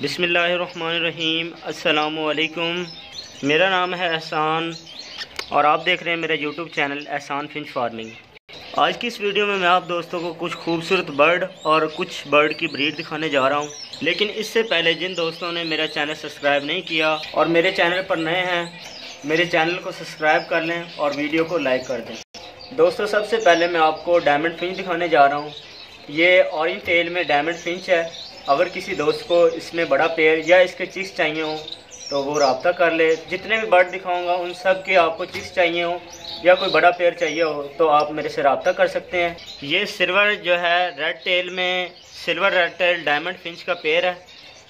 बिस्मिल्लाहिर्रहमानिर्रहीम। अस्सलामुअलैकुम। मेरा नाम है एहसान और आप देख रहे हैं मेरा YouTube channel Ehsan finch farming. आज की इस वीडियो में मैं आप दोस्तों को कुछ खूबसूरत बर्ड और कुछ बर्ड की ब्रीड दिखाने जा रहा हूं। लेकिन इससे पहले जिन दोस्तों ने मेरा चैनल सब्सक्राइब नहीं किया और मेरे चैनल पर नए हैं, मेरे चैनल को सब्सक्राइब कर लें और वीडियो को लाइक कर दें। दोस्तों, सबसे पहले मैं आपको डायमंड फिंच दिखाने जा रहा हूँ। ये ऑरेंज टेल में डायमंड फिंच है। अगर किसी दोस्त को इसमें बड़ा पेयर या इसके चिक्स चाहिए हो तो वो रब्ता कर ले। जितने भी बर्ड दिखाऊंगा उन सब के आपको चिक्स चाहिए हो या कोई बड़ा पेयर चाहिए हो तो आप मेरे से रब्ता कर सकते हैं। ये सिल्वर जो है रेड टेल में silver red tail diamond finch का पेयर है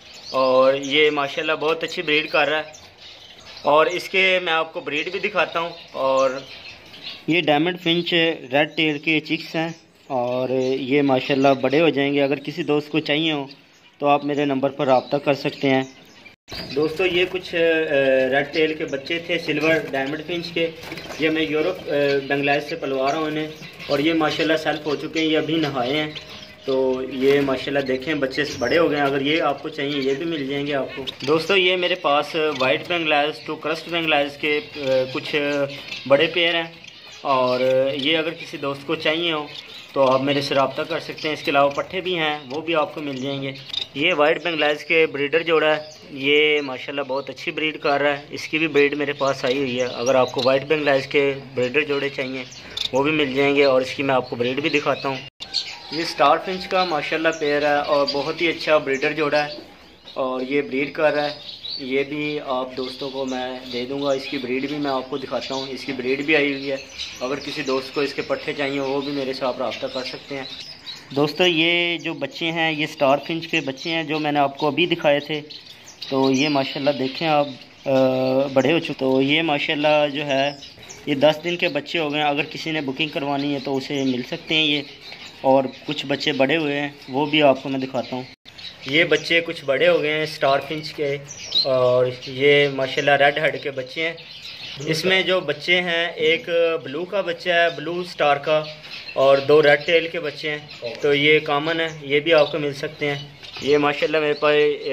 और ये माशाल्लाह बहुत अच्छी ब्रीड कर रहा है। और इसके मैं आपको ब्रीड भी दिखाता हूँ। और ये डायमंड फिंच रेड टेल के चिक्स हैं और ये माशाल्लाह बड़े हो जाएंगे। अगर किसी दोस्त को चाहिए हो तो आप मेरे नंबर पर रब्ता कर सकते हैं। दोस्तों, ये कुछ रेड टेल के बच्चे थे सिल्वर डायमंड फिंच के। ये मैं यूरोप बांग्लादेश से पलवा रहा हूँ इन्हें और ये माशाल्लाह सेल्फ हो चुके हैं। ये अभी नहाए हैं तो ये माशाल्लाह देखें बच्चे बड़े हो गए हैं। अगर ये आपको चाहिए ये भी मिल जाएंगे आपको। दोस्तों, ये मेरे पास white Bangladesh to crest Bangladesh के कुछ बड़े पेयर हैं और ये अगर किसी दोस्त को चाहिए हो तो आप मेरे से रब्ता कर सकते हैं। इसके अलावा पट्ठे भी हैं, वो भी आपको मिल जाएंगे। ये वाइट बांग्लादेश के ब्रीडर जोड़ा है। ये माशाल्लाह बहुत अच्छी ब्रीड कर रहा है। इसकी भी ब्रीड मेरे पास आई हुई है। अगर आपको वाइट बांग्लादेश के ब्रीडर जोड़े चाहिए वो भी मिल जाएंगे और इसकी मैं आपको ब्रीड भी दिखाता हूँ। ये स्टार फिंच का माशाल्लाह पेयर है और बहुत ही अच्छा ब्रीडर जोड़ा है और ये ब्रीड कर रहा है। ये भी आप दोस्तों को मैं दे दूंगा। इसकी ब्रीड भी मैं आपको दिखाता हूँ। इसकी ब्रीड भी आई हुई है। अगर किसी दोस्त को इसके पट्ठे चाहिए वो भी मेरे साथ रब्ता कर सकते हैं। दोस्तों, ये जो बच्चे हैं ये स्टार फिंच के बच्चे हैं जो मैंने आपको अभी दिखाए थे। तो ये माशाल्लाह देखें आप बड़े हो चुके। तो ये माशाल्लाह जो है ये 10 दिन के बच्चे हो गए। अगर किसी ने बुकिंग करवानी है तो उसे मिल सकते हैं ये। और कुछ बच्चे बड़े हुए हैं वो भी आपको मैं दिखाता हूँ। ये बच्चे कुछ बड़े हो गए हैं स्टार फिंच के और ये माशाल्लाह रेड हेड के बच्चे हैं। इसमें जो बच्चे हैं एक ब्लू का बच्चा है, ब्लू स्टार का, और 2 रेड टेल के बच्चे हैं। तो ये कॉमन है, ये भी आपको मिल सकते हैं। ये माशाल्लाह मेरे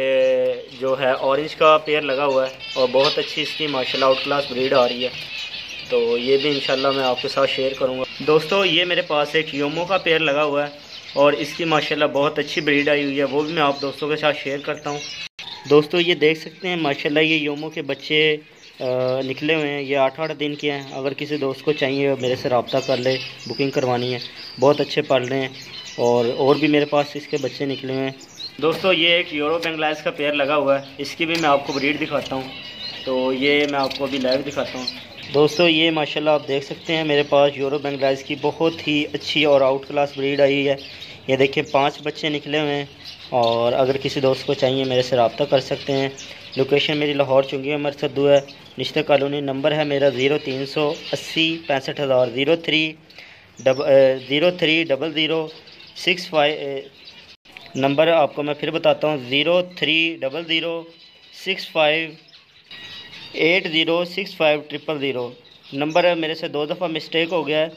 पास जो है ऑरेंज का पेयर लगा हुआ है और बहुत अच्छी इसकी माशाल्लाह आउट क्लास ब्रीड आ रही है। तो ये भी इंशाल्लाह मैं आपके साथ शेयर करूँगा। दोस्तों, ये मेरे पास एक योमो का पेयर लगा हुआ है और इसकी माशाल्लाह बहुत अच्छी ब्रीड आई हुई है। वो भी मैं आप दोस्तों के साथ शेयर करता हूँ। दोस्तों, ये देख सकते हैं माशाल्लाह ये योमो के बच्चे निकले हुए हैं। ये 8-8 दिन के हैं। अगर किसी दोस्त को चाहिए मेरे से रब्ता कर ले, बुकिंग करवानी है। बहुत अच्छे पल रहे हैं और भी मेरे पास इसके बच्चे निकले हुए हैं। दोस्तों, ये एक यूरो बांग्लादेश का पेयर लगा हुआ है। इसकी भी मैं आपको ब्रीड दिखाता हूँ। तो ये मैं आपको अभी लाइव दिखाता हूँ। दोस्तों, ये माशाल्लाह आप देख सकते हैं मेरे पास यूरो बांग्लादेश की बहुत ही अच्छी और आउट क्लास ब्रीड आई हुई है। ये देखिए 5 बच्चे निकले हुए हैं और अगर किसी दोस्त को चाहिए मेरे से रब्ता कर सकते हैं। लोकेशन मेरी लाहौर चुंगी अमर सद्दू है, निश्तर कॉलोनी। नंबर है मेरा 0380 65,000 030065। नंबर आपको मैं फिर बताता हूँ 030065806500। नंबर है मेरे से 2 दफ़ा मिस्टेक हो गया है।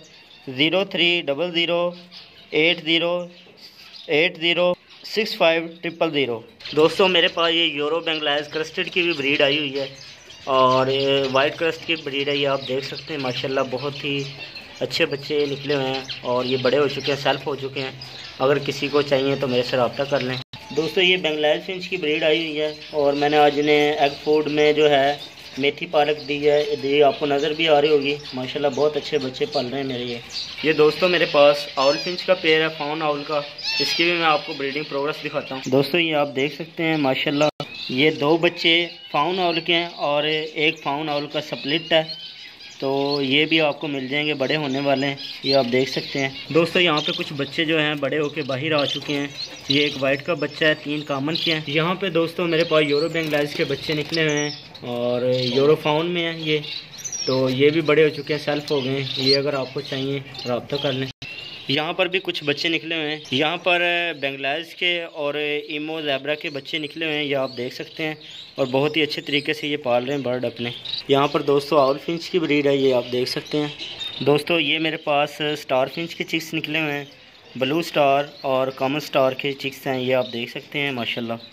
0300806500। दोस्तों, मेरे पास ये यूरो बांग्लादेश क्रस्टेड की भी ब्रीड आई हुई है और ये वाइट क्रस्ट की ब्रीड है। ये आप देख सकते हैं माशाल्लाह बहुत ही अच्छे बच्चे निकले हुए हैं और ये बड़े हो चुके हैं, सेल्फ हो चुके हैं। अगर किसी को चाहिए तो मेरे से रब्ता कर लें। दोस्तों, ये बांग्लादेश फिंच की ब्रीड आई हुई है और मैंने आज इन्हें एग फूड में जो है मेथी पालक दी है। ये आपको नज़र भी आ रही होगी। माशाल्लाह बहुत अच्छे बच्चे पल रहे हैं मेरे ये दोस्तों, मेरे पास आउल फिंच का पेयर है, फाउन आउल का। इसकी भी मैं आपको ब्रीडिंग प्रोग्रेस दिखाता हूँ। दोस्तों, ये आप देख सकते हैं माशाल्लाह ये 2 बच्चे फाउन आउल के हैं और एक फाउन आउल का स्प्लिट है। तो ये भी आपको मिल जाएंगे, बड़े होने वाले हैं। ये आप देख सकते हैं। दोस्तों, यहाँ पे कुछ बच्चे जो हैं बड़े होके बाहर आ चुके हैं। ये एक वाइट का बच्चा है, 3 कॉमन के हैं। यहाँ पे दोस्तों मेरे पास यूरो बांग्लादेश के बच्चे निकले हुए हैं और यूरो फाउन में है ये। तो ये भी बड़े हो चुके हैं, सेल्फ हो गए हैं। ये अगर आपको चाहिए रब्ता कर लें। यहाँ पर भी कुछ बच्चे निकले हुए हैं। यहाँ पर बांग्लादेश के और इमो ज़ेब्रा के बच्चे निकले हुए हैं। ये आप देख सकते हैं और बहुत ही अच्छे तरीके से ये पाल रहे हैं बर्ड अपने। यहाँ पर दोस्तों आउल फिंच की ब्रीड है, ये आप देख सकते हैं। दोस्तों, ये मेरे पास स्टार फिंच के चिक्स निकले हुए हैं। ब्लू स्टार और कॉमन स्टार के चिक्स हैं, ये आप देख सकते हैं माशाल्लाह।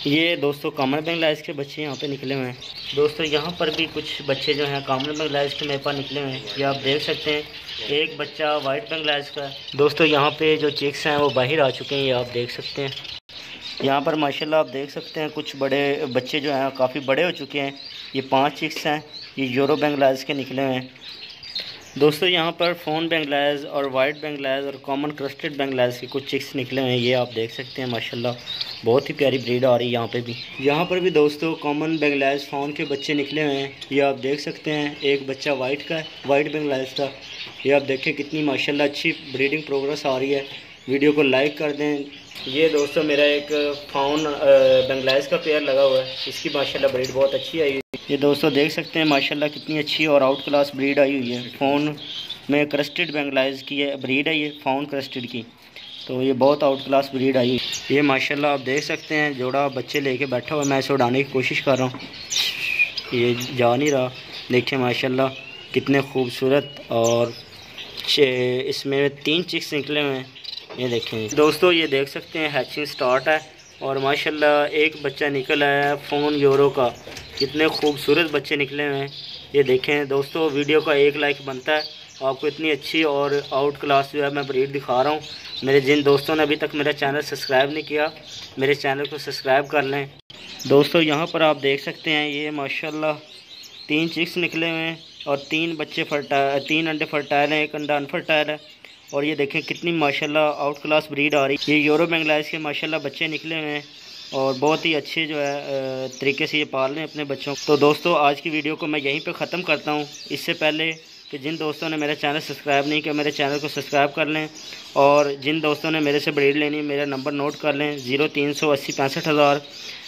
ये दोस्तों कॉमन बेंगलाइज के बच्चे यहाँ पे निकले हुए हैं। दोस्तों यहाँ पर भी कुछ बच्चे जो हैं कॉमन बेंगलाइज के मेरे पास निकले हुए हैं। ये आप देख सकते हैं एक बच्चा वाइट बेंगलाइज का है। दोस्तों यहाँ पे जो चिक्स हैं वो बाहर आ चुके हैं, ये आप देख सकते हैं। यहाँ पर माशाल्लाह आप देख सकते हैं कुछ बड़े बच्चे जो हैं काफ़ी बड़े हो चुके हैं। ये 5 चिक्स हैं, ये यूरो बेंगलाइज के निकले हुए हैं। दोस्तों यहाँ पर फ़ोन बेंगलाइज और वाइट बेंगलाइज और कॉमन क्रस्टेड बेंगलाइज के कुछ चिक्स निकले हुए हैं। ये आप देख सकते हैं माशाल्लाह बहुत ही प्यारी ब्रीड आ रही है यहाँ पे भी। यहाँ पर भी दोस्तों कॉमन बेंगलाइज फ़ोन के बच्चे निकले हुए हैं। ये आप देख सकते हैं एक बच्चा वाइट का है, वाइट बेंगलाइज का। ये आप देखें कितनी माशाल्लाह अच्छी ब्रीडिंग प्रोग्रेस आ रही है। वीडियो को लाइक कर दें। ये दोस्तों मेरा एक फ़ोन बेंगलाइज का पेयर लगा हुआ है, इसकी माशाल्लाह ब्रीड बहुत अच्छी आई है। ये दोस्तों देख सकते हैं माशाल्लाह कितनी अच्छी और आउट क्लास ब्रीड आई हुई है। फ़ोन में क्रस्टेड बेंगलाइज की है ब्रीड है ये, फ़ोन क्रस्टेड की, तो ये बहुत आउट क्लास ब्रीड आई। ये माशाल्लाह आप देख सकते हैं जोड़ा बच्चे लेके बैठा हुआ, मैं इसे उड़ाने की कोशिश कर रहा हूँ, ये जा नहीं रहा। देखिए माशाल्लाह कितने खूबसूरत, और इसमें 3 चिक्स निकले हुए हैं। ये देखें दोस्तों, ये देख सकते हैं हैचिंग स्टार्ट है और माशाल्लाह एक बच्चा निकल आया है फ़ोन यूरो का। कितने खूबसूरत बच्चे निकले हुए हैं। ये देखें दोस्तों, वीडियो का 1 लाइक बनता है। आपको इतनी अच्छी और आउट क्लास जो है मैं ब्रीड दिखा रहा हूँ। मेरे जिन दोस्तों ने अभी तक मेरा चैनल सब्सक्राइब नहीं किया, मेरे चैनल को सब्सक्राइब कर लें। दोस्तों यहाँ पर आप देख सकते हैं ये माशाल्लाह 3 चिक्स निकले हुए हैं और 3 बच्चे 3 अंडे फर्टाइल हैं, 1 अंडा अनफर्टाइल है। और ये देखें कितनी माशाल्लाह आउट क्लास ब्रीड आ रही है। ये यूरो बेंगलाइज के माशाल्लाह बच्चे निकले हुए हैं और बहुत ही अच्छे जो है तरीके से ये पाल रहे हैं अपने बच्चों को। तो दोस्तों आज की वीडियो को मैं यहीं पे ख़त्म करता हूँ। इससे पहले कि जिन दोस्तों ने मेरा चैनल सब्सक्राइब नहीं किया, मेरे चैनल को सब्सक्राइब कर लें, और जिन दोस्तों ने मेरे से ब्रीड लेनी है मेरा नंबर नोट कर लें 0380 65,000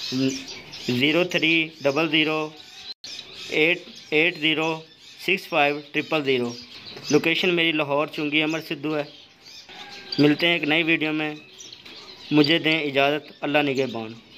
0300 880 65 000। लोकेशन मेरी लाहौर चुंगी अमर सिद्धू है। मिलते हैं एक नई वीडियो में, मुझे दें इजाज़त। अल्लाह निगहबान।